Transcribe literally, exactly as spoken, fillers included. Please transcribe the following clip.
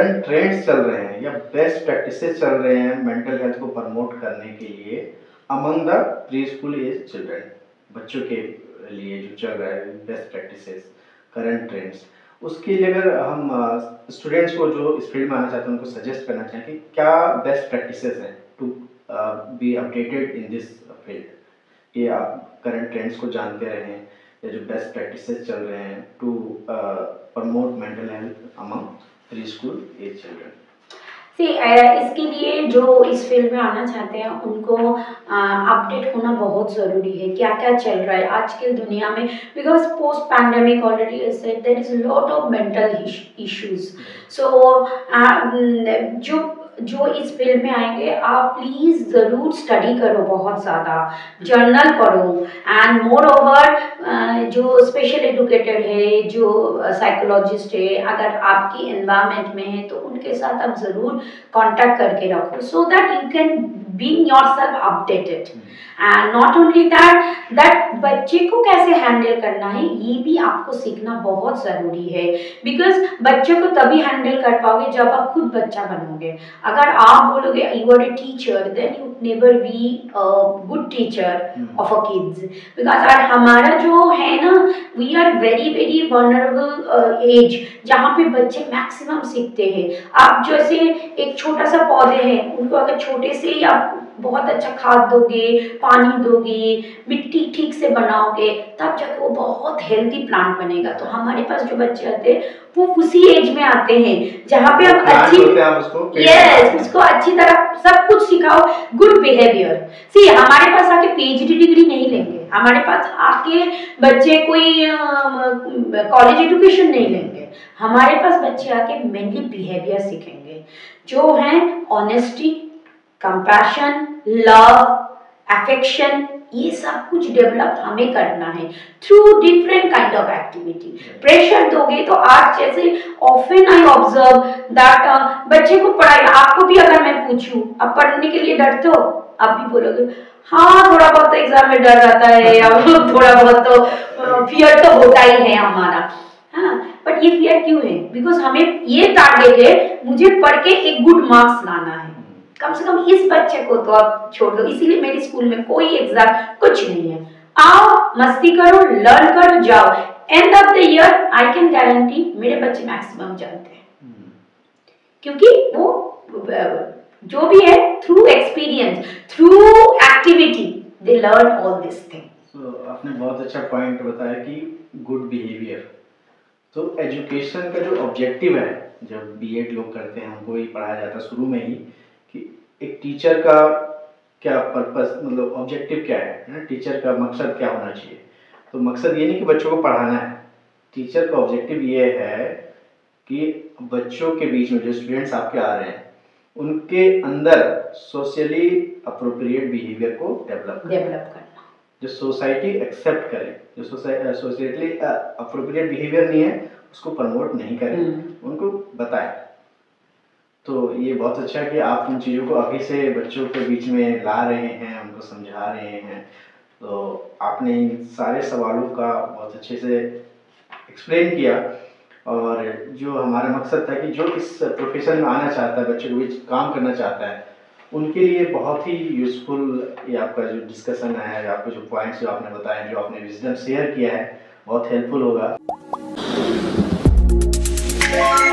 Current trends चल रहे हैं या बेस्ट प्रैक्टिसेस चल रहे हैं मेंटल हेल्थ को प्रमोट करने के लिए among the pre school age children, बच्चों के लिए जो चल रहा है बेस्ट प्रैक्टिसेस करंट ट्रेंड्स, उसके लिए अगर हम स्टूडेंट्स को जो इस फील्ड में आना चाहते हैं उनको सजेस्ट करना चाहें कि क्या बेस्ट प्रैक्टिसेस हैं to be updated in this field, ये आप करंट ट्रेंड्स को जानते रहें या जो बेस्ट प्रैक्टिसेस चल रहे हैं to promote mental health among pre school age children. See इसके लिए जो इस फील्ड में आना चाहते हैं उनको अपडेट होना बहुत ज़रूरी है, क्या क्या चल रहा है आज की दुनिया में, because post pandemic already said there is lot of mental issues. So जो जो इस फील्ड में आएंगे आप प्लीज़ ज़रूर स्टडी करो, बहुत ज़्यादा जर्नल पढ़ो, एंड मोर ओवर जो स्पेशल एजुकेटेड है, जो साइकोलॉजिस्ट है, अगर आपकी एनवायरनमेंट में है तो उनके साथ आप ज़रूर कांटेक्ट करके रखो, so that you can being yourself updated. And not only that that बच्चे को कैसे हैंडल करना है ये भी आपको सीखना बहुत ज़रूरी है, बिकॉज बच्चे को तभी हैंडल कर पाओगे जब आप खुद बच्चा बनोगे। अगर आप बोलोगे you are a teacher then you never be a good teacher of a kids, because और हमारा जो है ना we are very very vulnerable age जहाँ पे बच्चे मैक्सिमम सीखते हैं। आप जैसे एक छोटा सा पौधे हैं उनको अगर छोटे से ही आप बहुत अच्छा खाद दोगे, पानी दोगे, मिट्टी ठीक से बनाओगे तब जाके वो बहुत हेल्दी प्लांट बनेगा। तो हमारे पास जो बच्चे आते हैं वो उसी एज में आते हैं जहाँ पे हम अच्छी यस उसको अच्छी तरह सब कुछ सिखाओ, गुड बिहेवियर। सी हमारे पास आके पीएचडी डिग्री नहीं लेंगे, हमारे पास आके बच्चे कोई कॉलेज एजुकेशन नहीं लेंगे, हमारे पास बच्चे आके मेनली बिहेवियर सीखेंगे जो है ऑनेस्टी, कंपैशन, लव, अफेक्शन, ये सब कुछ डेवलप हमें करना है through different kind of activity. Pressure दोगे तो आज जैसे ऑफन आई ऑब्जर्व दैट बच्चे को पढ़ाई, आपको भी अगर मैं पूछूं आप पढ़ने के लिए डरते हो, आप भी बोलोगे हाँ थोड़ा बहुत तो एग्जाम में डर रहता है या थोड़ा बहुत तो फियर तो होता ही है हमारा, हाँ। बट ये फियर क्यों है? बिकॉज हमें ये टारगेट है मुझे पढ़ के एक गुड मार्क्स लाना है, कम से कम इस बच्चे को तो आप छोड़ दो। इसीलिए मेरी स्कूल में कोई एग्जाम कुछ नहीं है, आओ मस्ती करो, लर्न करो, जाओ। End of the year I can guarantee मेरे बच्चे मैक्सिमम जानते हैं, क्योंकि वो जो भी है through experience, through activity they learn all this thing. So आपने बहुत अच्छा पॉइंट बताया कि गुड बिहेवियर। तो एजुकेशन का जो ऑब्जेक्टिव है, जब बीएड लोग करते हैं उनको ही पढ़ाया जाता है शुरू में ही कि एक टीचर का क्या पर्पस, मतलब ऑब्जेक्टिव क्या है ना, टीचर का मकसद क्या होना चाहिए। तो मकसद ये नहीं कि बच्चों को पढ़ाना है, टीचर का ऑब्जेक्टिव ये है कि बच्चों के बीच में जो स्टूडेंट्स आपके आ रहे हैं उनके अंदर सोशली अप्रोप्रिएट बिहेवियर को डेवलप डेवलप करना, जो सोसाइटी एक्सेप्ट करे, जो सोसाइटली अप्रोप्रिएट बिहेवियर नहीं है उसको प्रमोट नहीं करें, उनको बताएं। तो ये बहुत अच्छा है कि आप उन चीज़ों को अभी से बच्चों के बीच में ला रहे हैं, उनको समझा रहे हैं। तो आपने इन सारे सवालों का बहुत अच्छे से एक्सप्लेन किया, और जो हमारा मकसद था कि जो इस प्रोफेशन में आना चाहता है, बच्चों के बीच काम करना चाहता है, उनके लिए बहुत ही यूज़फुल ये आपका जो डिस्कशन है, आपके जो पॉइंट्स जो आपने बताए, जो आपने विजडम शेयर किया है, बहुत हेल्पफुल होगा।